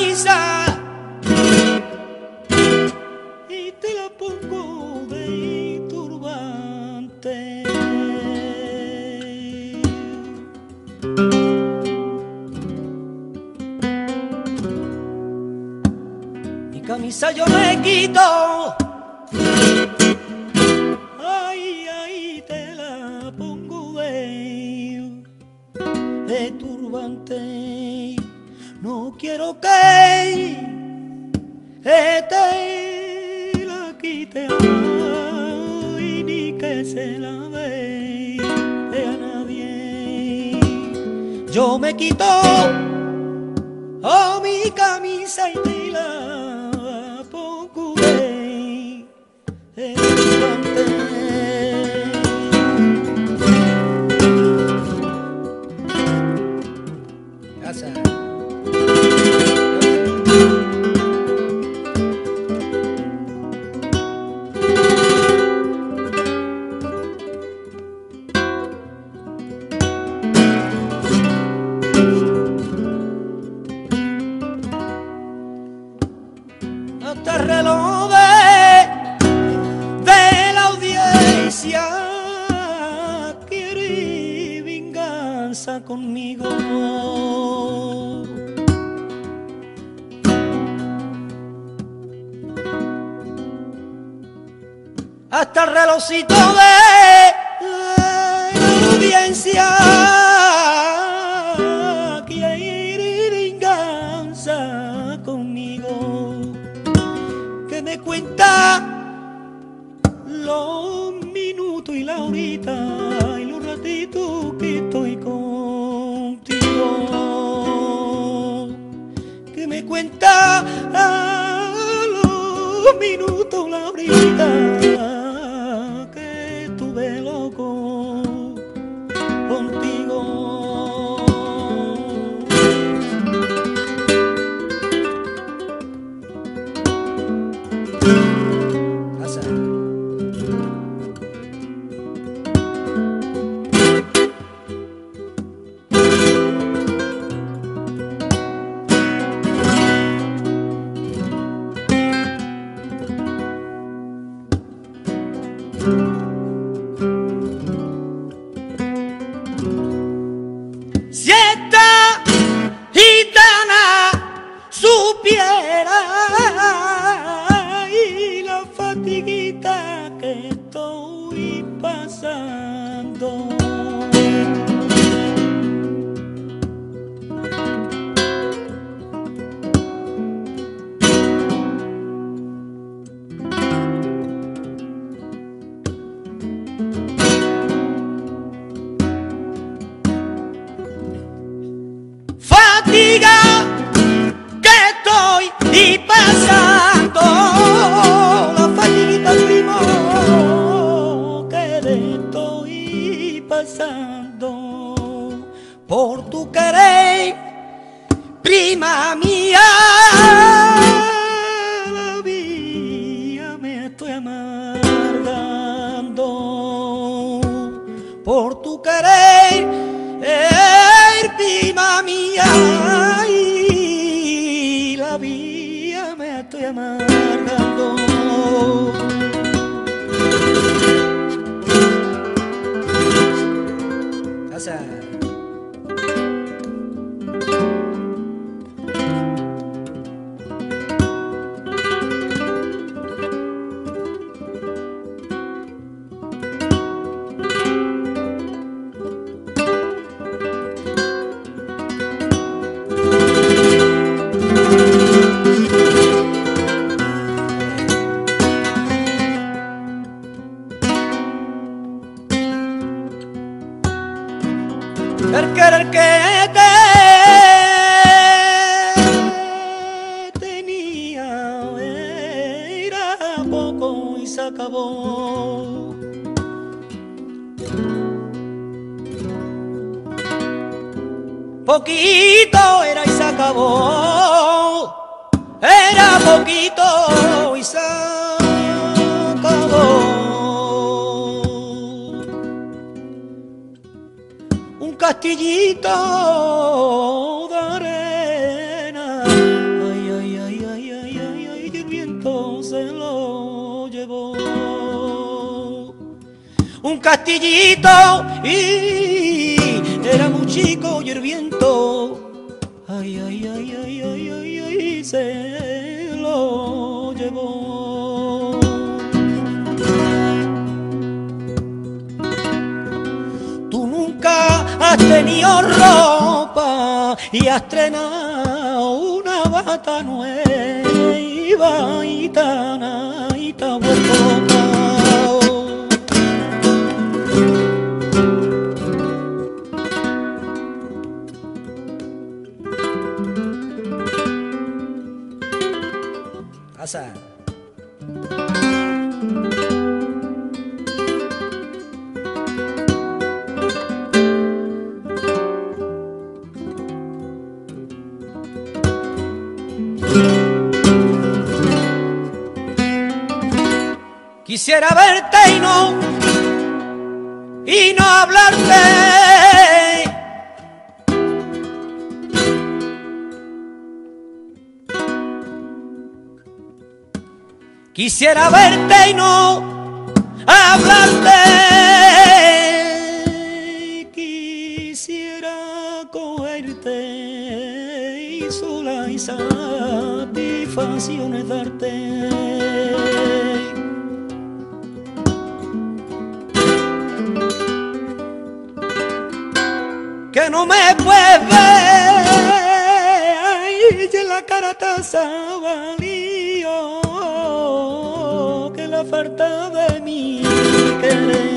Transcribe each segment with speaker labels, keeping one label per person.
Speaker 1: camisa y te la pongo de turbante. Mi camisa yo me quito, ay, ay, te la pongo de turbante. No quiero que te la quite, ay, ni que se la dé a nadie. Yo me quito mi camisa y te la pongo de turbante. Gracias. Hasta el reloj de la audiencia quiere venganza conmigo. Hasta el relojcito de la audiencia quiere venganza conmigo. Que me cuenta los minutos y la horita y los ratitos que estoy contigo. Que me cuenta los minutos, la horita que estuve loco contigo. Si esta gitana supiera y la fatiguita que estoy pasando, fatiga que estoy y pasando, la fatiguita primo que le estoy pasando por tu querer, prima mía. La vida me estoy amargando por tu querer, prima mía, y la vida me estoy amargando. Gracias. El querer que te tenía era poco y se acabó. Poquito era y se acabó. Era poquito y se acabó. Un castillito de arena, ay, viento se lo llevó. Un castillito y era muy chico y el viento, ay, ay, ay, ay, ay, ay, ay, se lo llevó. Tú nunca has tenido ropa y has estrenado una bata nueva y tan vuelto. Pasa. Quisiera verte y no hablarte. Quisiera verte y no hablarte. Quisiera cogerte y sola y satisfacciones darte. Que no me puedes ver, ay, y la cara te sabalío, que la falta de mi querer.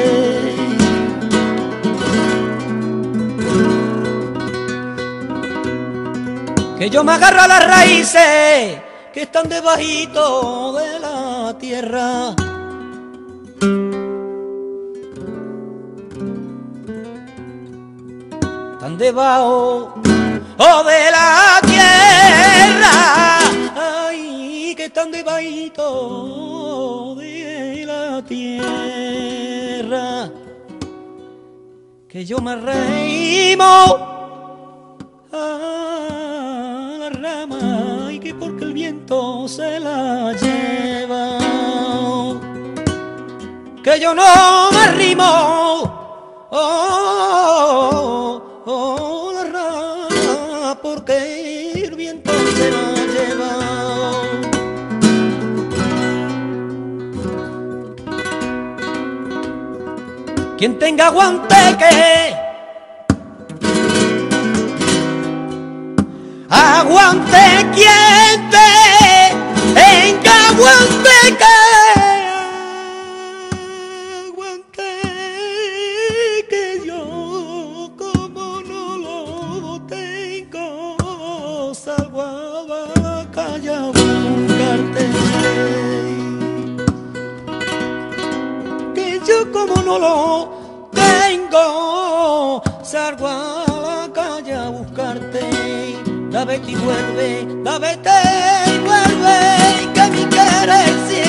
Speaker 1: Que yo me agarro a las raíces que están debajito de la tierra. Están debajo de la tierra, ay, que están debajito de la tierra. Que yo me arrimo a la rama y que porque el viento se la lleva. Que yo no me arrimo la rama porque el viento se la lleva. Quien tenga guanteque, aguante. Quien tenga guanteque, salgo a la calle a buscarte. Que yo como no lo tengo, salgo a la calle a buscarte. Da vete y vuelve, da vete y vuelve, que mi querer